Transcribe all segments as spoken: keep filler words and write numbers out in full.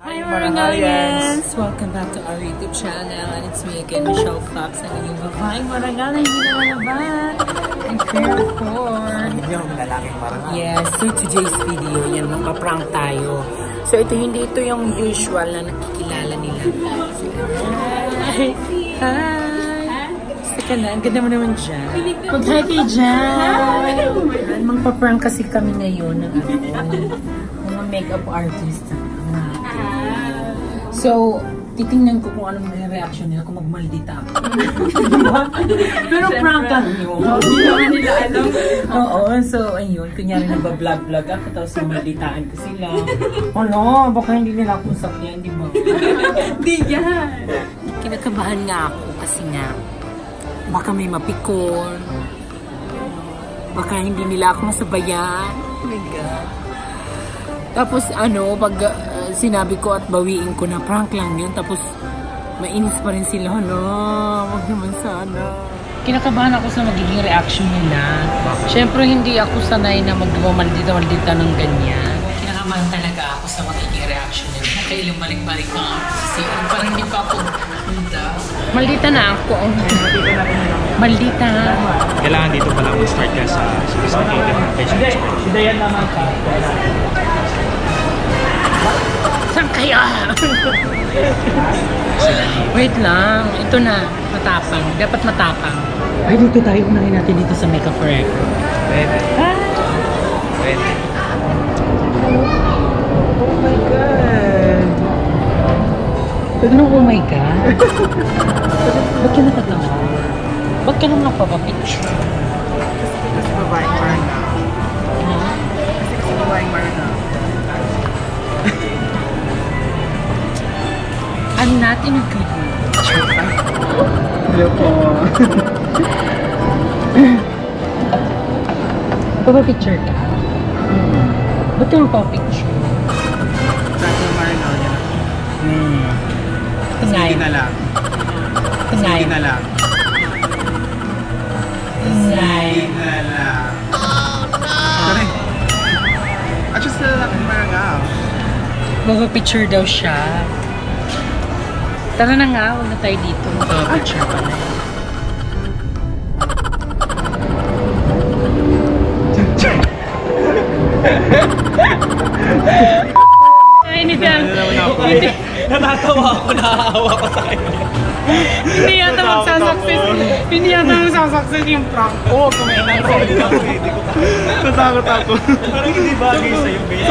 Hi Marangalians! Welcome back to our YouTube channel and it's me again, Michelle Fox, ang inyong babaeng marangal na hindi nalalaban and care for. Yung lalaking marangal. Yes, so today's video, yan, magpa-prank tayo. So ito, hindi ito yung usual na nakikilala nila. Hi! Hi! Saka na, ang ganda mo naman dyan. Mag-hi kay dyan! Magpa-prank kasi kami ngayon ng mga makeup artist. So, titingnan ko kung anong may reaction nila kung magmaldita ako. Pero prank lang yun. Hindi naman nila alam. Oo, so ayun, kunyari nagbablog-vlog ako tapos malditaan ko sila. Ano, baka hindi nila akong sakyan, di ba? Hindi yan! Kinakabahan nga ako kasi nga, baka may mapikon, baka hindi nila ako masabayan. Oh my God. Tapos ano, pag uh, sinabi ko at bawiin ko na prank lang yun, tapos mainis pa rin sila, no? Wag naman sana. Kinakabahan ako sa magiging reaction nila. Siyempre hindi ako sanay na magmamaldita-maldita ng ganyan. Kinakabahan talaga ako sa magiging reaction nila. Nakailang balik-balik na ako sa C R. Parang hindi pa ako maldita. Maldita na ako. Maldita. Kailangan dito pala mag-start ka sa sophisticated facial expression. Hindi, yan naman ka. Saan kaya? Wait lang. Ito na. Matapang. Dapat matapang. Ay, dito tayo. Unahin natin dito sa Makeup Forever. Pwede. Ah! Pwede. Oh my God. Pwede nung oh my God. Ba't ka natatawa? Ba't ka nung napapapicture? Kasi kasi babaeng marana. Kasi kasi babaeng marana. I'm not in a good mood. Hello po. Papapicture ka? Hmm. Ba't ka magpapicture? Sa ating marana yan. Hmm. Sige na lang. Tingay. Sige na lang. Tingay. Sige na lang. Oh no! Sorry. At just sa lalaking marana. Magpapicture daw siya. Tara na nga, huwag na tayo dito. Magpapicture pa na. Ay, hindi yan. Natatawa ako, nakaawa ko sa kanya. Hindi yata magsasucces. Hindi yata magsasucces yung prank ko. Kumain ako. Natakot ako. Parang hindi bagay sa'yo, babe.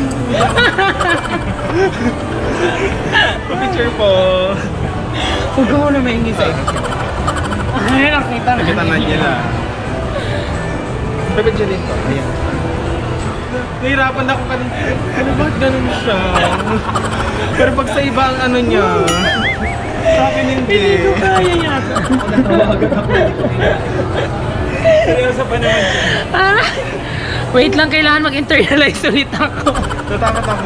Pa-picture po. Huwag mo na maingin sa'yo. Ay, nakita na. Nakita na niya lang. Pa-picture din po. Ayan. Nahirapan ako kanina. Ano ba? Ganun siya. Pero pag sa iba ang ano niya, sa akin hindi. Hindi ko kaya yata. Natawagan ako. Seryoso pa naman siya. Ah, wait lang, kailangan mag-internalize ulit ako. Natakot ako.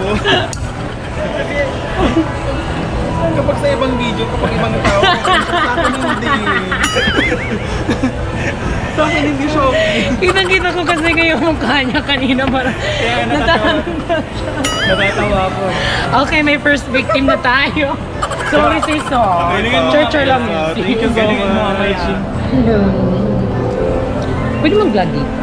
Kapag sa ibang video, kapag ibang tao, sa akin hindi. Sa akin hindi siya okay. Kitang-kita ko kasi ngayon mukha niya kanina para Kaya natatawa. Natatawa ako. Okay, may first victim na tayo. Sorry, say sorry. Churcher lang yun. Thank you so much. Hello. Pwede mag-vlog dito.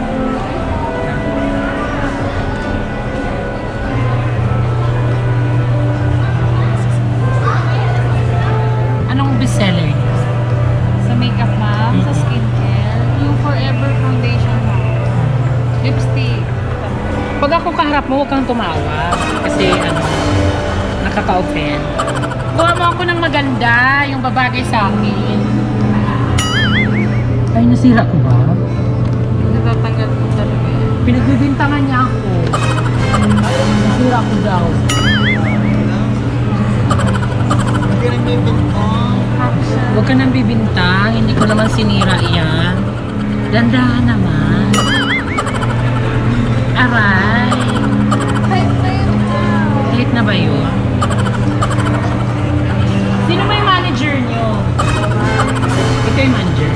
Anong bestseller niya? Sa makeup, ma'am, sa skincare, yung Forever Foundation, ma'am. Lipstick. Pag ako kaharap mo, huwag kang tumawa. Kasi, ano, nakaka-offend. Kuha mo ako ng maganda, yung babagay sa akin. Ay, nasira ko ba? Natatanggal ko talaga yan. Pinagbibintangan niya ako. Nasira ko daw. Huwag ka nang bibintang, hindi ko naman sinira iyan. Dandahan naman. Aray. Hit na ba yun? Sino ba yung manager nyo? Ito yung manager.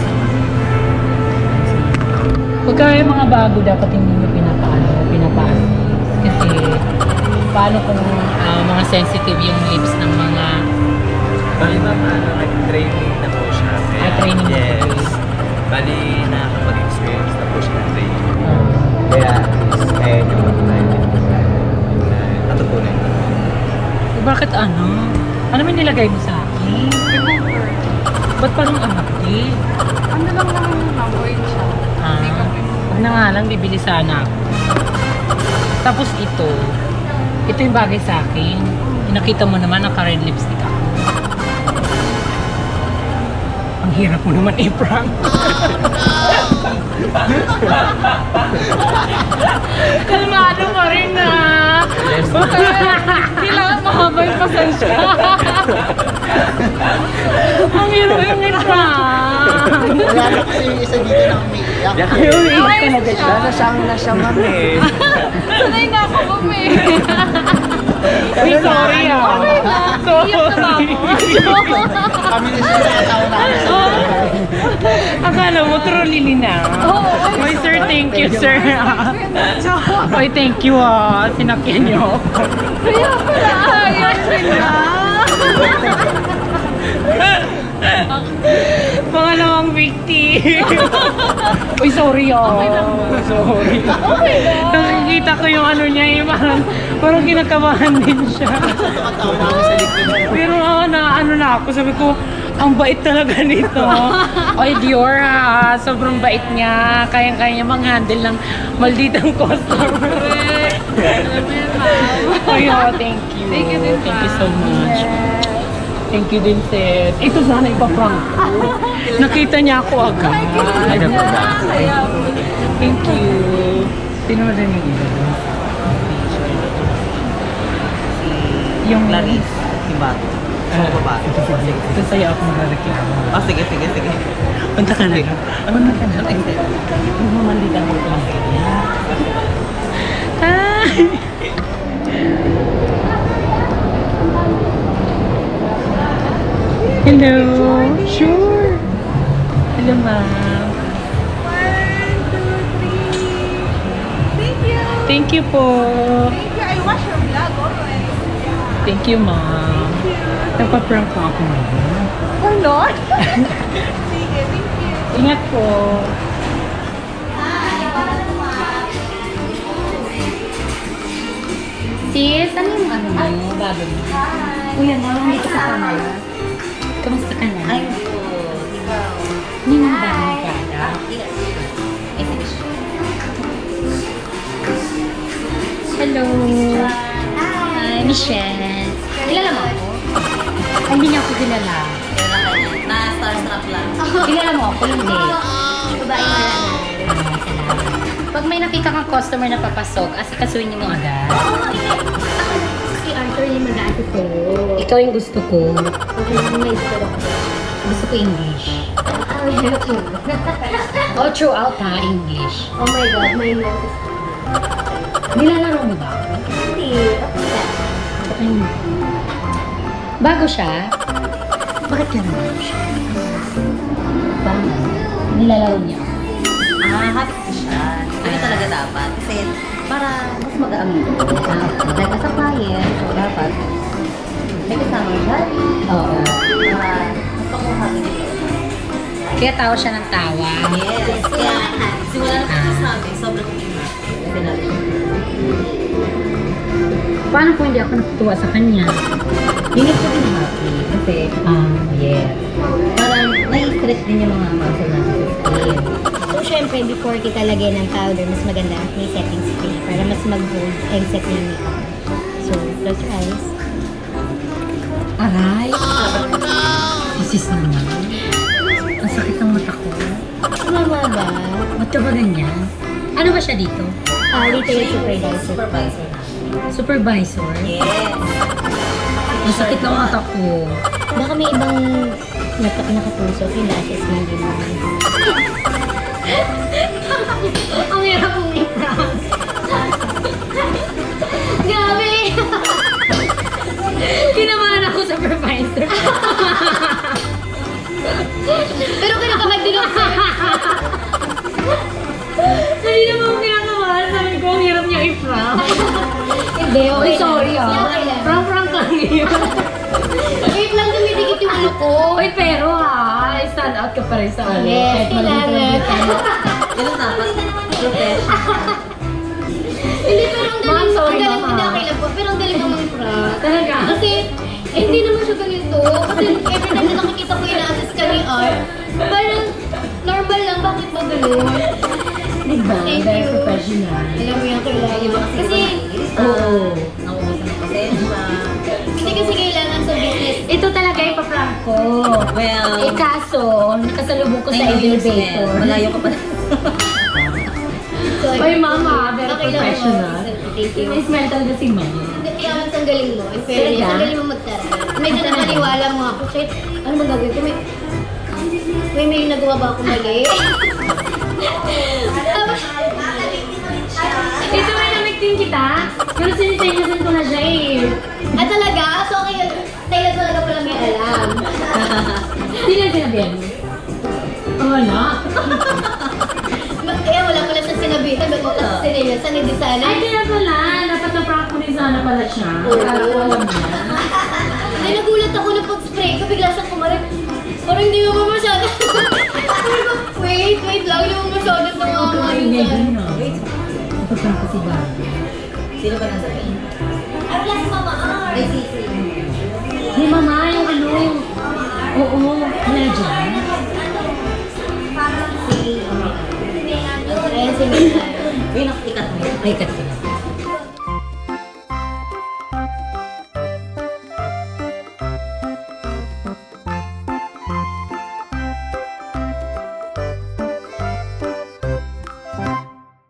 Pagka yung mga bago, dapat hindi nyo pinapaano, pinapaano. Kasi paano kung ah, mga sensitive yung lips ng mga Bali ma'am, ano, nag-training na po siya. Kaya, Ah, training na po yes. siya. Bali, nakakapag-experience na po siya ng training. ah, Kaya, kaya niyo mag-live. Natutunan ko. eh, bakit ano? Ano may nilagay mo sa akin? Remover. Ba't parang amati? Ano lang naman yung mavoid siya. Ah, Makeup remover. huwag na nga lang, bibili sana ako. Tapos ito, ito yung bagay sa akin. Nakita mo naman, naka-red lipstick ako. Ang hirap mo naman i-prank. Kalmado pa rin na. Kailangan mahaba yung pasensya. Ang hirap yung i-prank. Wala na kasi yung isa dito na umiiyak. Yung iyak talaga siya. Nasa siyang na siya, ma'am eh. Sanay na ako mami. Uy, sorry ah. Iyak na ba ako? Kami na siya nakatawa namin. Akala mo, trolili na. Oo. Oy, sir, thank you, sir. Oy, thank you, ah. Sinakyan niyo. Kaya pala ayaw sila. Pangalawang victim. Uy, sorry, ah. Sorry. Okay lang. Nakikita ko yung ano niya, yung parang, parang kinakabahan din siya. Nakatawa namin sa likod niya. Pero ah, na ano na ako, sabi ko, ang bait talaga nito. Oy, Dior ha, sobrang bait niya. Kayang-kaya niya mang-handle ng malditang customer. Oy, oh, thank you. Thank you din, Thank you so ma'am. much. Thank you din, Seth. Ito sana ipaprank ko. Nakita niya ako agad. Thank you. Sino ba din yung iba? Yung Clarice, si Bato. Mga babae. Ito sa'yo ako magreklamo. Ah, sige, sige, sige. Punta ka na. Punta ka na. Huwag mo mandita mo ito. Hi! Hello! Sure! Hello, ma'am. One, two, three. Thank you. Thank you po. Thank you. I watch your vlog always. Thank you, ma'am. Nagpa-prank po ako ngayon. Or not? Sige, thank you. Ingat po. Sis, ano yung ano mo? Bago mo? Uy, ano? Hindi ka sa camera. Kamusta ka na? I'm good. Ikaw? Hindi mo ba ang product? Yes. Hello! Hi, Michelle. Kilala mo ako? Ay, hindi niya ako kilala. Kaya lang kanya. Na-starstruck lang. Kilala mo ako? Hindi. Babae na lang. Ah, salamat. Pag may nakita kang customer na papasok, asikasuhin niyo mo agad. Oo, hindi. Ako si Arthur yung mag-aati sa'yo. Ikaw yung gusto ko. Okay, may store ako. Gusto ko English. Oh, yeah. Oh, throughout ha, English. Oh my God, my nose is... Nilalaro mo ba? Hindi. Ako na. Ayun. Bago siya? Bakit ka naman siya? Bakit? Nilalaro niya ako. Ah, happy ko siya. Hindi talaga dapat. Kasi para mas mag-aam ko. Like as a client, so dapat may kasama yung body. Oo. Para mas pakuha ko nila. Kaya tawa siya ng tawa. Yes. Kaya simula na po sabi, sobrang ina. Sinabi. Paano kung hindi ako natutuwa sa kanya? Hindi ko din happy. Kasi, Ah, yes. Parang nai-stretch din yung mga muscle natin sa skin. So, syempre, before kita lagyan ng powder, mas maganda may setting spray para mas mag-hold and set yung makeup. So, close your eyes. aray. Isis naman. Ang sakit ng mata ko. Mama ba? Ba't ka ba ganyan? Ano ba siya dito? Ah, retail supervisor. Supervisor. Supervisor? Yes. Ang sakit ng mata ko. Baka may ibang nak- nakatusok yung lashes mo, hindi mo. Ang hirap mong i-prank. Grabe! Kinamahan ako sa supervisor. Pero kinakabahan din ako. Hindi naman ako kinakabahan. Sabi ko, ang hirap niya i-prank. Hindi, Hindi, okay, sorry ah. Yeah, okay lang. Prank-prank lang yun. Wait lang, dumidikit yung ano ko. Uy, pero ha, stand out ka pa rin sa ano. Yes, Kahit kailangan. Ganun dapat. Professional. Hindi, pero ang Ma'am, galing, sorry, ang galing, mama. hindi okay lang po, pero ang galing naman prank. Talaga? Kasi, eh, hindi naman siya ganito. Kasi every time na nakikita ko yung assist ka ni Art, parang normal lang, bakit ba ganun? Diba? Thank Very you. professional. Alam mo yung kailangan. Kasi, Oo. Nauusan ng pasensya. hindi kasi kailangan sa business. Ito talaga yung pa-prank ko. Well, Eh kaso, nakasalubong ko sa ay, elevator. malayo ka pa. So, Oy, mama, very okay lang po. professional. Thank you. Smile talaga si mama. Hindi, kaya ang galing mo. In fairness, Talaga? ang galing mo magtaray. Medyo napaniwala mo ako. Shit, ano bang gagawin ko? May, may, may nagawa ba ako mali? Tapos, Ito may namigtin kita. Pero sinisenyasan ko na siya eh. ah talaga? So, okay, tayo talaga pala may alam. Hindi lang sinabihan mo. Oh, wala. Ma- Eh, wala pala siya sinabitan. Ba't mo kasi sinilyasan? Hindi sana. Ay, kaya pala. Dapat na-prank ko rin sana pala siya. Para ko alam niya. Ay, nagulat ako na pag-spray ko. Bigla siyang kumarin. Parang hindi mo masyado. Wait, wait lang. Hindi mo masyado tama. Ay, ngayon na. Napaprank ko si Barbie. Sino ba nandating? Ay, wala si Mama R. Ay, Sisi. Hey, mama, yung ano yung... Oo, wala dyan. Ayan si Mama. Uy, nakikat mo. Ay, kat ko na.